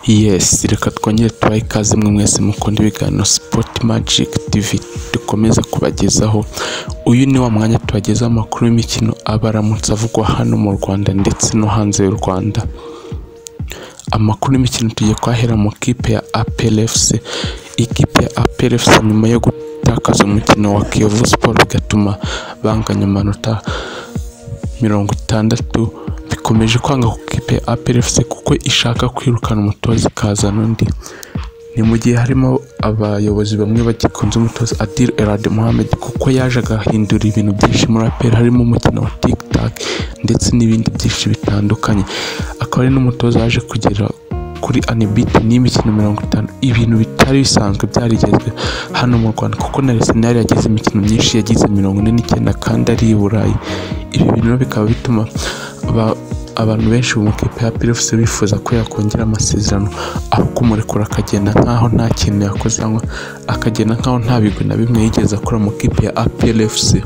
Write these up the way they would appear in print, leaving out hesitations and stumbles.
Yes, reka twongere tubahe ikaze mwe mwese mukunda ibiganiro Sport Magic TV dukomeza kubagezaho. Uyu ni wa mwanya tubagezaho amakuru y'imikino abaramutse avugwa hano mu Rwanda ndetse no hanze y'u Rwanda. Amakuru y'imikino tugiye kwahera mu kipe ya APR FC. Ikipe ya APR FC nyuma yo gutakaza umukino wa Kiyovu Sport bigatuma banganya amanota 60, bikomeje kwanga ku kipe ya APR FC kuko ishaka kwirukana umutoza ikazana undi. Ni mu gihe harimo abayobozi bamwe bagikunze umutoza ADIl kuko yaje agahindura ibintu byinshi muri APR, harimo umukino wa TikTok ndetse n'ibindi byinshi bitandukanye. Akaba ari n'umutoza waje kugera kuri unbeaten n'imikino 50, ibintu bitari bisanzwe byarigezwe hano mu Rwanda kuko na Arsenal yagize imikino myinshi, yagize 49 kandi ari i Burayi. Ibi bintu bikaba bituma abantu benshi mu kipe ya APR FC bifuza ko yakongera amasezerano, aho kumurekura akagenda nkaho nta kintu yakoze, akagenda nkaho nta bigwi na bimwe yigeze akora mu kipe ya APR FC.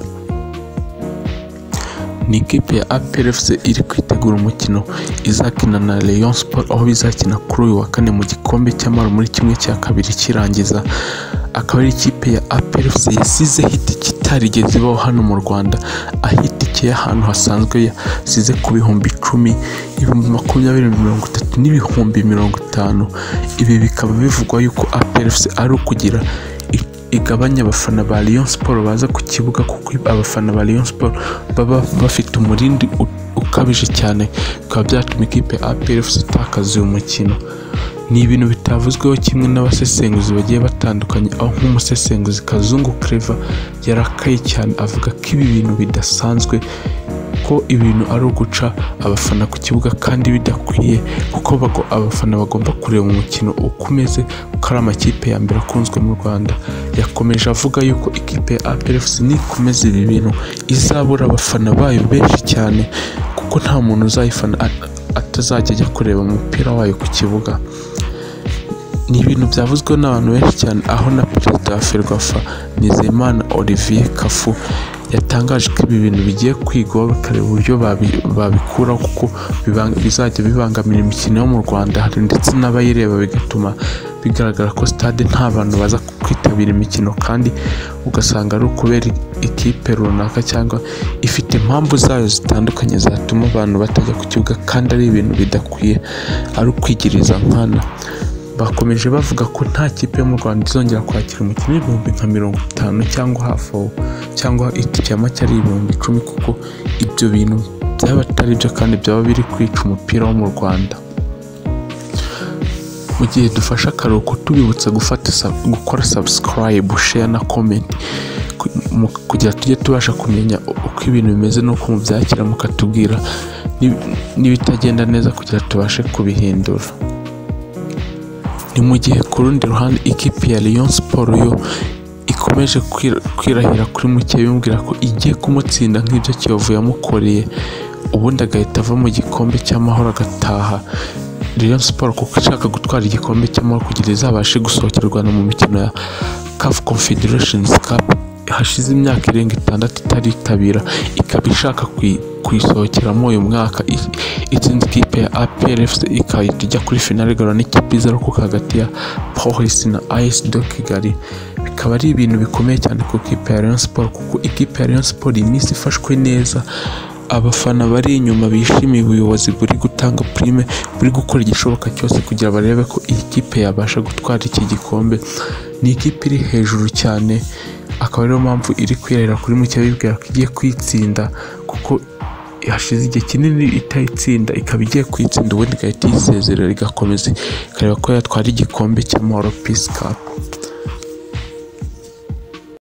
Ni ikipe ya APR FC iri kwitegura umukino izakina na Rayon Sport, aho bizakina kuri uyu wa kane mu gikombe cy'amahoro muri kimwe cya kabiri kirangiza. Akaba ari ikipe ya APR FC yasize hiti kitarigeze ibaho hano mu Rwanda, ahitikiye ahantu hasanzwe yasize ku bihumbi 10, ibihumbi 20, 30 n'ibihumbi 50. Ibi bikaba bivugwa yuko APR FC ari ukugira igabanya abafana ba Rayon Sport baza ku kibuga, kuko abafana ba Rayon Sport baba bafite umurindi ukabije cyane, bikaba byatuma ikipe ya APR FC itakaza uyu mukino. Ni ibintu bitavuzweho kimwe n'abasesenguzi bagiye batandukanye, aho nk'umusesenguzi Kazungu Clever yarakaye cyane avuga ko ibi bintu bidasanzwe, ko ibintu ari uguca abafana ku kibuga kandi bidakwiye, kuko abafana bagomba kureba umukino uko umeze, ko ari amakipe ya mbere akunzwe mu Rwanda. Yakomeje avuga yuko ikipe ya APR FC nikomeza ibi bintu izabura abafana bayo benshi cyane, kuko nta muntu uzayifana atazajya ajya kureba umupira wayo ku kibuga. Ni ibintu byavuzwe n'abantu benshi cyane, aho na perezida wa Ferwafa Nizeyimana Olivier Kafu yatangaje ko ibi bintu bigiye kwigwa bakareba uburyo babikura, kuko bizajya bibangamira imikino yo mu Rwanda ndetse n'abayireba, bigatuma bigaragara ko stade nta bantu baza kwitabira imikino, kandi ugasanga ari ukubera ikipe runaka cyangwa ifite impamvu zayo zitandukanye zatuma abantu batajya ku kibuga, kandi ari ibintu bidakwiye, ari ukwigiriza nkana. Bakomeje bavuga ko nta kipe yo mu Rwanda izongera kwakira umukino w'ibihumbi nka 50 cyangwa hafi aho, cyangwa itike y'amake ari 10,000, kuko ibyo bintu byaba atari byo kandi byaba biri kwica umupira wo mu Rwanda. Mu gihe dufasha akaruhuko tubibutsa gukora subscribe, share na comment, kugira tujye tubasha kumenya uko ibintu bimeze n'uko mubyakira, mukatubwira n'ibitagenda neza kugira tubashe kubihindura. Ni mu gihe ku rundi ruhande ikipe ya Rayon Sport yo ikomeje kwirahira kuri muke, bimubwira ko igiye kumutsinda nk'ibyo Kiyovu yamukoreye, ubundi agahita ava mu gikombe cy'amahoro agataha. Rayon Sport kuko ishaka gutwara igikombe cy'amahoro kugira izabashe gusohokerwa mu mikino ya CAF Confederations Cup hashize imyaka irenga 6 itaritabira, ikaba ishaka kuyisohokeramo uyu mwaka. Itsinze ikipe ya APR FC ikahita ijya kuri finale igahura n'ikipe izara kuko hagati ya Police na AS Kigali. Bikaba ari ibintu bikomeye cyane ku ikipe ya Rayon Sport, kuko ikipe ya Rayon Sport iminsi ifashwe neza, abafana bari inyuma bishimiye ubuyobozi buri gutanga prime, buri gukora igishoboka cyose kugira barebe ko iyi kipe yabasha gutwara iki gikombe. Ni ikipe iri hejuru cyane, akaba ariyo mpamvu iri kwirahira kuri muke, bibwira ko igiye kwitsinda, kuko hashize igihe kinini itayitsinda, ikaba igiye kwitsinda ubundi igahita yisezerera igakomeza ikareba ko yatwara igikombe cy'amahoro Peace Cup.